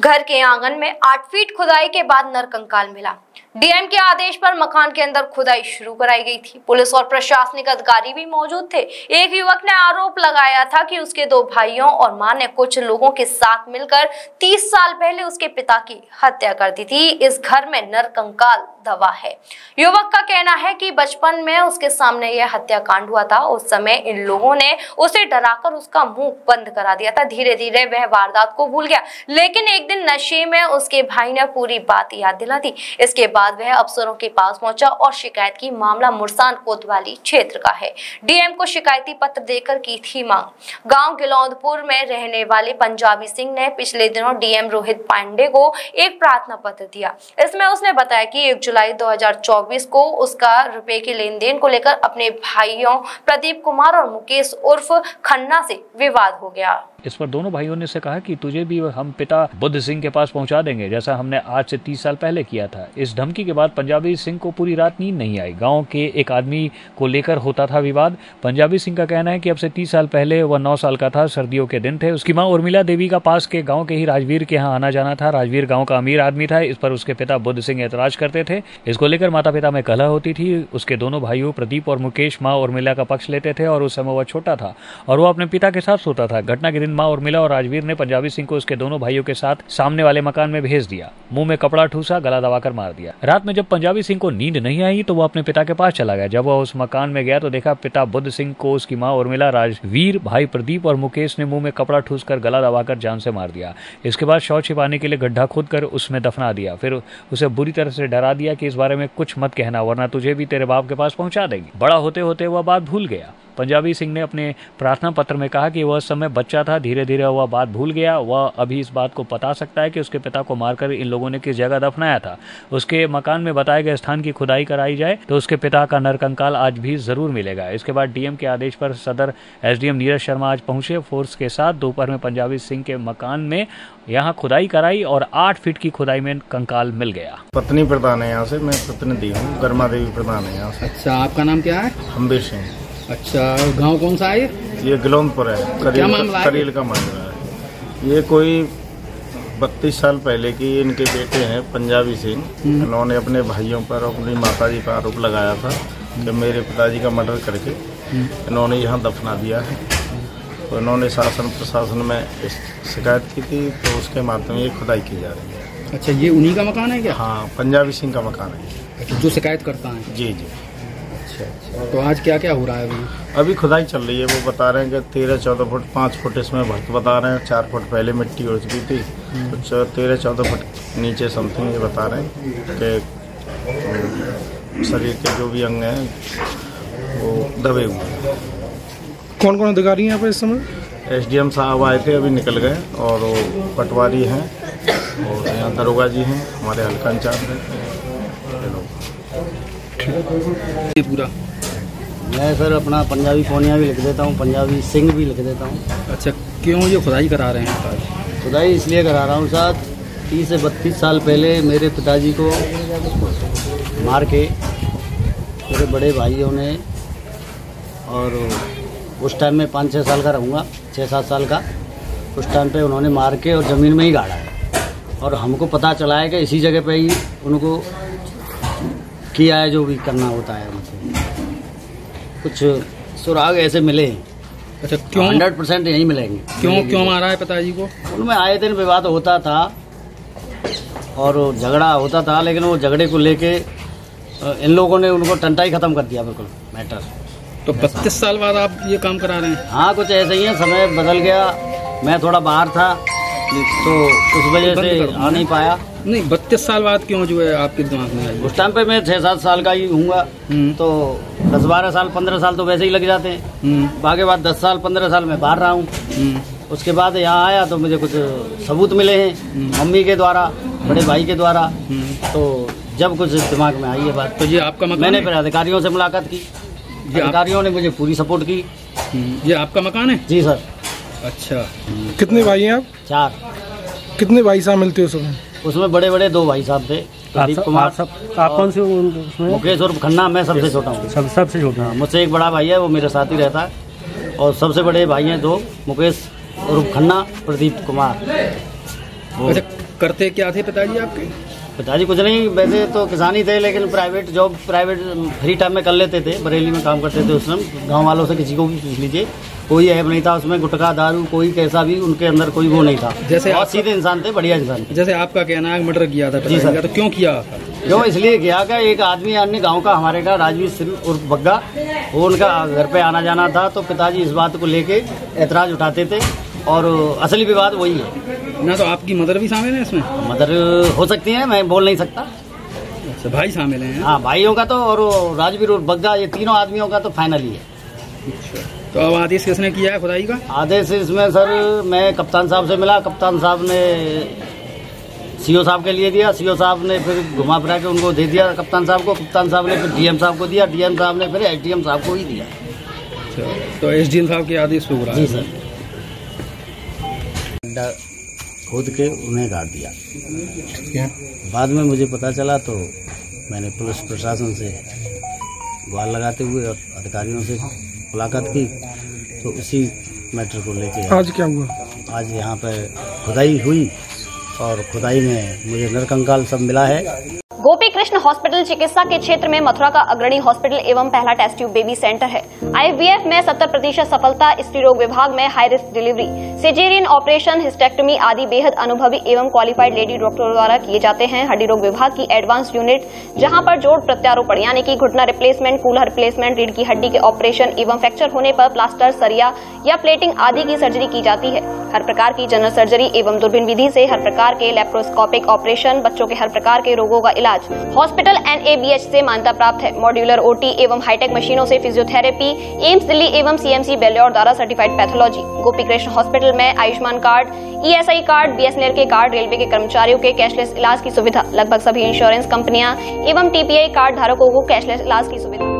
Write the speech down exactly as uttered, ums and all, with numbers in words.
घर के आंगन में आठ फीट खुदाई के बाद नरकंकाल मिला। डीएम के आदेश पर मकान के अंदर खुदाई शुरू कराई गई थी। पुलिस और प्रशासनिक अधिकारी भी मौजूद थे। एक युवक ने आरोप लगाया था कि उसके दो भाइयों और मां ने कुछ लोगों के साथ मिलकर तीस साल पहले उसके पिता की हत्या कर दी थी। इस घर में नरकंकाल दबा है। युवक का कहना है कि बचपन में उसके सामने यह हत्याकांड हुआ था। उस समय इन लोगों ने उसे डराकर उसका मुंह बंद करा दिया था। धीरे धीरे वह वारदात को भूल गया, लेकिन एक दिन नशे में उसके भाई ने पूरी बात याद दिला दी। इसके बाद वह अफसरों के पास पहुंचा और शिकायत की। मामला मुरसान कोतवाली क्षेत्र का है। डीएम को शिकायती पत्र देकर की थी मांग। गांव गिलौदपुर में रहने वाले पंजाबी सिंह ने पिछले दिनों डीएम रोहित पांडे को एक प्रार्थना पत्र दिया। इसमें उसने बताया कि एक जुलाई दो हज़ार चौबीस को उसका रुपए के लेन देन को लेकर अपने भाइयों प्रदीप कुमार और मुकेश उर्फ खन्ना से विवाद हो गया। इस पर दोनों भाइयों ने से कहा कि तुझे भी हम पिता बुद्ध सिंह के पास पहुंचा देंगे, जैसा हमने आज से तीस साल पहले किया था। इस धमकी के बाद पंजाबी सिंह को पूरी रात नींद नहीं आई। गांव के एक आदमी को लेकर होता था विवाद। पंजाबी सिंह का कहना है कि अब से तीस साल पहले वह नौ साल का था। सर्दियों के दिन थे। उसकी मां उर्मिला देवी का पास के गाँव के ही राजवीर के यहाँ आना जाना था। राजवीर गाँव का अमीर आदमी था। इस पर उसके पिता बुद्ध सिंह ऐतराज करते थे। इसको लेकर माता पिता में कलह होती थी। उसके दोनों भाइयों प्रदीप और मुकेश माँ उर्मिला का पक्ष लेते थे और उस समय वह छोटा था और वह अपने पिता के साथ सोता था। घटना के दिन माँ उर्मिला और राजवीर ने पंजाबी सिंह को उसके दोनों भाइयों के साथ सामने वाले मकान में भेज दिया। मुंह में कपड़ा ठूसा, गला दबाकर मार दिया। रात में जब पंजाबी सिंह को नींद नहीं आई तो वह अपने पिता के पास चला गया। जब वह उस मकान में गया तो देखा पिता बुद्ध सिंह को उसकी मां उर्मिला, राजवीर, भाई प्रदीप और मुकेश ने मुंह में कपड़ा ठूसकर गला दबाकर जान से मार दिया। इसके बाद शव छिपाने के लिए गड्ढा खोदकर उसमें दफना दिया। फिर उसे बुरी तरह से डरा दिया कि इस बारे में कुछ मत कहना, वरना तुझे भी तेरे बाप के पास पहुंचा देंगे। बड़ा होते होते वह बात भूल गया। पंजाबी सिंह ने अपने प्रार्थना पत्र में कहा कि वह समय बच्चा था। धीरे धीरे वह बात भूल गया। वह अभी इस बात को बता सकता है कि उसके पिता को मारकर इन लोगों ने किस जगह दफनाया था। उसके मकान में बताए गए स्थान की खुदाई कराई जाए तो उसके पिता का नरकंकाल आज भी जरूर मिलेगा। इसके बाद डीएम के आदेश पर सदर एसडीएम नीरज शर्मा आज पहुंचे फोर्स के साथ। दोपहर में पंजाबी सिंह के मकान में यहाँ खुदाई कराई और आठ फीट की खुदाई में कंकाल मिल गया। पत्नी प्रधान है यहाँ से, मैं प्रतिनिधि हूँ, गर्मा देवी प्रधान है यहाँ से। अच्छा, आपका नाम क्या है? हम्बीर सिंह। अच्छा, गांव कौन सा है? ये गिलौदपुर है। क्या मामला है? करील का मामला है। ये कोई बत्तीस साल पहले की इनके बेटे हैं पंजाबी सिंह। इन्होंने अपने भाइयों पर, अपनी माताजी पर आरोप लगाया था कि मेरे पिताजी का मर्डर करके इन्होंने यहाँ दफना दिया है। तो इन्होंने शासन प्रशासन में शिकायत की थी, तो उसके माध्यम ये खुदाई की जा रही है। अच्छा, ये उन्हीं का मकान है क्या? हाँ, पंजाबी सिंह का मकान है। जो शिकायत करता है? जी जी। अच्छा अच्छा। तो आज क्या क्या हो रहा है अभी? अभी खुदाई चल रही है। वो बता रहे हैं कि तेरह चौदह फुट पाँच फुट इसमें भर्त बता रहे हैं। चार फुट पहले मिट्टी उड़ चुकी थी, तो तेरह चौदह फुट नीचे समथिंग ये बता रहे हैं कि शरीर के जो भी अंग हैं वो दबे हुए हैं। कौन कौन अधिकारी हैं यहाँ पर इस समय? एसडीएम साहब आए थे, अभी निकल गए, और वो पटवारी हैं और यहाँ दरोगा जी हैं, हमारे हल्का इंचार्ज हैं। पूरा मैं सर अपना पंजाबी पौनिया भी लिख देता हूँ, पंजाबी सिंह भी लिख देता हूँ। अच्छा, क्यों ये खुदाई करा रहे हैं? खुदाई इसलिए करा रहा हूँ साहब, तीस से बत्तीस साल पहले मेरे पिताजी को मार के मेरे बड़े भाइयों ने, और उस टाइम में पाँच छः साल का रहूँगा, छः सात साल का, उस टाइम पे उन्होंने मार के और ज़मीन में ही गाड़ा है। और हमको पता चला है कि इसी जगह पे ही उनको किया है जो भी करना होता है। मतलब कुछ सुराग ऐसे मिले हैं। अच्छा, क्यों? हंड्रेड परसेंट यहीं मिलेंगे। क्यों क्यों मारा है पिताजी को? उनमें आए दिन विवाद होता था और झगड़ा होता था, लेकिन वो झगड़े को लेके इन लोगों ने उनको टंटा ही खत्म कर दिया बिल्कुल मैटर। तो बत्तीस साल बाद आप ये काम करा रहे हैं? हाँ, कुछ ऐसे ही है। समय बदल गया, मैं थोड़ा बाहर था तो उस वजह से आ नहीं पाया। नहीं, बत्तीस साल बाद क्यों जो है आपके दिमाग में आई? उस टाइम पे मैं छः सात साल का ही हूँगा, तो दस बारह साल पंद्रह साल तो वैसे ही लग जाते हैं। बाकी बाद दस साल पंद्रह साल में बाहर रहा हूँ। उसके बाद यहाँ आया तो मुझे कुछ सबूत मिले हैं मम्मी के द्वारा, बड़े भाई के द्वारा। तो जब कुछ दिमाग में आई है बात, तो ये आपका मकान? मैंने फिर अधिकारियों से मुलाकात की, अधिकारियों ने मुझे पूरी सपोर्ट की। ये आपका मकान है? जी सर। अच्छा, कितने भाई हैं आप? चार। कितने भाई साहब मिलते हो उसमें? उसमें बड़े बड़े दो भाई साहब थे, प्रदीप कुमार। आप, आप कौन से? मुकेश और खन्ना। मैं सबसे छोटा हूँ। सब सबसे छोटा? मुझसे एक बड़ा भाई है, वो मेरे साथ ही रहता है, और सबसे बड़े भाई हैं दो, मुकेश और खन्ना, प्रदीप कुमार। अच्छा, करते क्या थे पिताजी आपके? पिताजी कुछ नहीं, वैसे तो किसानी थे, लेकिन private job private free time में कर लेते थे। बरेली में काम करते थे उस समय। गाँव वालों से किसी को भी पूछ लीजिए, कोई ऐप नहीं था उसमें, गुटखा दारू कोई कैसा भी उनके अंदर कोई वो नहीं था। जैसे बहुत सीधे इंसान थे, बढ़िया इंसान थे। जैसे आपका कहना है मर्डर किया था जी सर। तो क्यों किया? क्यों इसलिए किया कि एक आदमी अन्य गांव का हमारे का राजवीर सिंह उर्फ बग्गा, वो उनका घर पे आना जाना था, तो पिताजी इस बात को लेके ऐतराज उठाते थे और असली विवाद वही है ना। तो आपकी मदर भी शामिल है इसमें? मदर हो सकती है, मैं बोल नहीं सकता। अच्छा, भाई शामिल हैं? हाँ, भाइयों का तो और राजवीर उर्फ बग्गा, ये तीनों आदमियों का तो फाइनल ही है। अच्छा, तो अब आदेश किसने किया है खुदाई का? आदेश इसमें सर मैं कप्तान साहब से मिला, कप्तान साहब ने सीओ साहब के लिए दिया, सीओ साहब ने फिर घुमा फिरा के उनको दे दिया कप्तान साहब को, कप्तान साहब ने फिर डीएम साहब को दिया, डीएम साहब ने फिर एसडीएम साहब को ही दिया। अच्छा, तो एसडीएम साहब के आदेश पे हो रहा है? जी सर। खोद के उन्हें गाड़ दिया। बाद में मुझे पता चला तो मैंने पुलिस प्रशासन से गुहार लगाते हुए और अधिकारियों से मुलाकात की, तो उसी मैटर को लेके आज क्या हुआ? आज यहाँ पर खुदाई हुई और खुदाई में मुझे नरकंकाल सब मिला है। गोपी कृष्ण हॉस्पिटल चिकित्सा के क्षेत्र में मथुरा का अग्रणी हॉस्पिटल एवं पहला टेस्ट ट्यूब बेबी सेंटर है। आईवीएफ में सत्तर प्रतिशत सफलता, स्त्री रोग विभाग में high risk delivery, caesarean operation, hysterectomy आदि बेहद अनुभवी एवं क्वालिफाइड लेडी डॉक्टरों द्वारा किए जाते हैं। हड्डी रोग विभाग की एडवांस यूनिट, जहां पर जोड़ प्रत्यारोपण यानी कि घुटना रिप्लेसमेंट, कूल्हा रिप्लेसमेंट, रीढ़ की हड्डी के ऑपरेशन एवं फ्रैक्चर होने पर प्लास्टर, सरिया या प्लेटिंग आदि की सर्जरी की जाती है। हर प्रकार की जनरल सर्जरी एवं दूरबीन विधि से हर प्रकार के लेप्रोस्कोपिक ऑपरेशन, बच्चों के हर प्रकार के रोगों का इलाज हॉस्पिटल एनएबीएच से मान्यता प्राप्त है। मॉड्यूलर ओटी एवं हाईटेक मशीनों से फिजियोथेरेपी, एम्स दिल्ली एवं सीएमसी बेल्योर द्वारा certified pathology. Gopi Krishna hospital में Ayushman card, ESI card, BSNL के कार्ड, रेलवे के कर्मचारियों के कैशलेस इलाज की सुविधा, लगभग सभी इंश्योरेंस कंपनियां एवं टीपीआई कार्ड धारकों को कैशलेस इलाज की सुविधा।